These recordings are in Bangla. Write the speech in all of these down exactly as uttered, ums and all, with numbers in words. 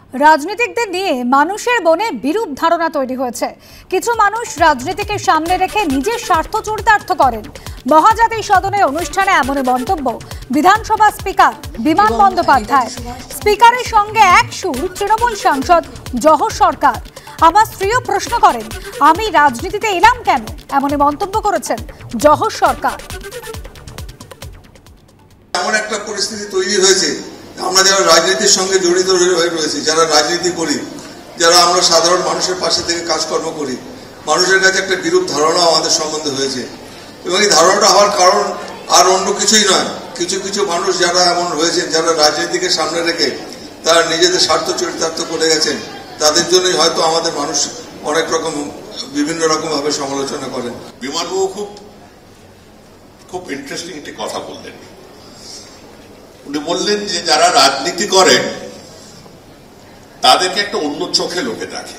রাজনীতিকদের নিয়ে মানুষের মনে বিরূপ ধারণা তৈরি হয়েছে। কিছু মানুষ রাজনীতিকে সামনে রেখে নিজের স্বার্থ চরিতার্থ করেন। মহাজাতি সদনের অনুষ্ঠানে এমন মন্তব্য বিধানসভা স্পিকার বিমান বন্দ্যোপাধ্যায়। স্পিকারের সঙ্গে এক সুর তৃণমূল সাংসদ জহর সরকার। আমার স্ত্রীও প্রশ্ন করেন, আমি রাজনীতিতে এলাম কেন? এমন মন্তব্য করেছেন জহর সরকার। এমন একটা পরিস্থিতি তৈরি হয়েছে, আমরা যারা রাজনীতির সঙ্গে জড়িত হয়ে রয়েছি, যারা রাজনীতি করি, যারা আমরা সাধারণ মানুষের পাশে থেকে কাজকর্ম করি, মানুষের কাছে একটা বিরূপ ধারণা আমাদের সম্বন্ধে হয়েছে। এবং এই ধারণাটা হওয়ার কারণ আর অন্য কিছুই নয়, কিছু কিছু মানুষ যারা এমন রয়েছেন, যারা রাজনীতিকে সামনে রেখে তারা নিজেদের স্বার্থ চরিতার্থ করে গেছেন, তাদের জন্যই হয়তো আমাদের মানুষ অনেক রকম বিভিন্ন রকম ভাবে সমালোচনা করেন। বিমানবাবু খুব খুব ইন্টারেস্টিং একটি কথা বললেন। উনি বললেন যে যারা রাজনীতি করে তাদেরকে একটা অন্য চোখে লোকে দেখে।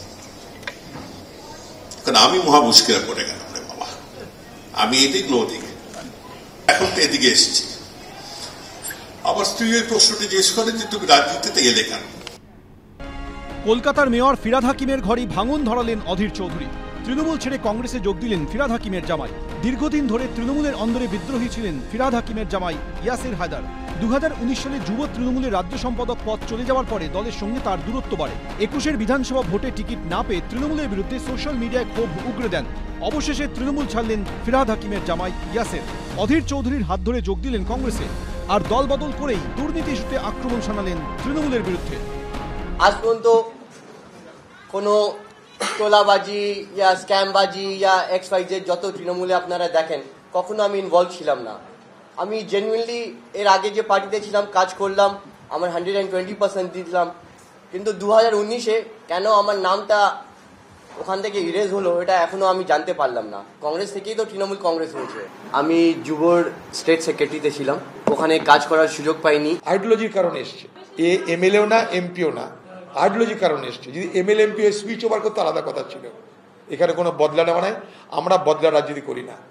কারণ আমি মহা মুশকিলে পড়ে গেলাম রে বাবা, আমি এদিক না ওদিকে, এখন তো এদিকে এসেছি। আবার স্ত্রী ওই প্রশ্নটি জিজ্ঞেস করেন যে তুমি রাজনীতিতে এলে কেন? কলকাতার মেয়র ফিরহাদ হাকিমের ঘরে ভাঙন ধরালেন অধীর চৌধুরী। তৃণমূল ছেড়ে কংগ্রেসে যোগ দিলেন ফিরহাদ হাকিমের জামাই। দীর্ঘদিন ধরে তৃণমূলের অন্দরে বিদ্রোহী ছিলেন ফিরহাদ হাকিমের জামাই ইয়াসির হায়দার। দু হাজার উনিশ সালে যুব তৃণমূলের রাজ্য সম্পাদক পদ চলে যাওয়ার পরে দলের সঙ্গে তার দূরত্ব বাড়ে। একুশের বিধানসভা ভোটে টিকিট না পেয়ে তৃণমূলের বিরুদ্ধে সোশ্যাল মিডিয়ায় ক্ষোভ উগরে দেন। অবশেষে তৃণমূল ছাড়লেন ফিরহাদ হাকিমের জামাই ইয়াসির। অধীর চৌধুরীর হাত ধরে যোগ দিলেন কংগ্রেসে। আর দল বদল করেই দুর্নীতি ইস্যুতে আক্রমণ শানালেন তৃণমূলের বিরুদ্ধে। আজ পর্যন্ত কোনো তোলাবাজি ইয়া স্ক্যামবাজি ইয়া এক্স ওয়াই জেড যত তৃণমূলে আপনারা দেখেন, কখনো আমি ইনভলভ ছিলাম না। আমি জেনুইনলি এর আগে যে পার্টিতে ছিলাম, কাজ করলাম, আমার হান্ড্রেড অ্যান্ড টোয়েন্টি পার্সেন্ট দিলাম। কিন্তু দু হাজার উনিশে কেন আমার নামটা ওখান থেকে ইরেজ হলো, এটা এখনো আমি জানতে পারলাম না। কংগ্রেস থেকেই তো তৃণমূল কংগ্রেস হয়েছে। আমি যুবর স্টেট সেক্রেটারিতে ছিলাম, ওখানে কাজ করার সুযোগ পাইনি। আইডিওলজির কারণে এসছে, এ এমএলএও না এমপিও না, আইডিওলজির কারণে এসছে। যদি এমএলএ এমপি সুইচ ওভার করতে আলাদা কথা ছিল। এখানে কোনো বদলা নেওয়া নাই, আমরা বদলা রাজনীতি করি না।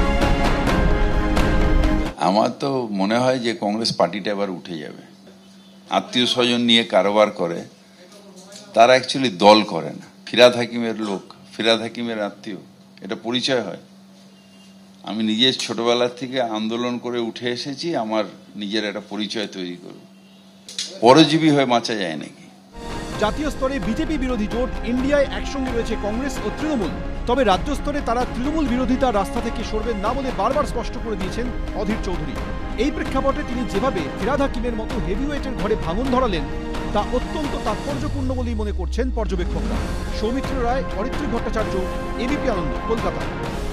আমার তো মনে হয় যে কংগ্রেস পার্টিটা এবার উঠে যাবে। আত্মীয় স্বজন নিয়ে কারবার করে, তারা অ্যাকচুয়ালি দল করে না। ফিরহাদ হাকিমের লোক, ফিরহাদ হাকিমের আত্মীয়, এটা পরিচয় হয়। আমি নিজের ছোটবেলার থেকে আন্দোলন করে উঠে এসেছি, আমার নিজের একটা পরিচয় তৈরি করব। পরজীবী হয়ে বাঁচা যায় নাকি? জাতীয় স্তরে বিজেপি বিরোধী জোট ইন্ডিয়ায় একসঙ্গে রয়েছে কংগ্রেস ও তৃণমূল। তবে রাজ্য স্তরে তারা তৃণমূল বিরোধিতার রাস্তা থেকে সরবেন না বলে বারবার স্পষ্ট করে দিয়েছেন অধীর চৌধুরী। এই প্রেক্ষাপটে তিনি যেভাবে ফিরহাদ হাকিমের মতো হেভিওয়েটের ঘরে ভাঙন ধরালেন, তা অত্যন্ত তাৎপর্যপূর্ণ বলেই মনে করছেন পর্যবেক্ষকরা। সৌমিত্র রায়, অরিত্রী ভট্টাচার্য, এবিপি আনন্দ, কলকাতা।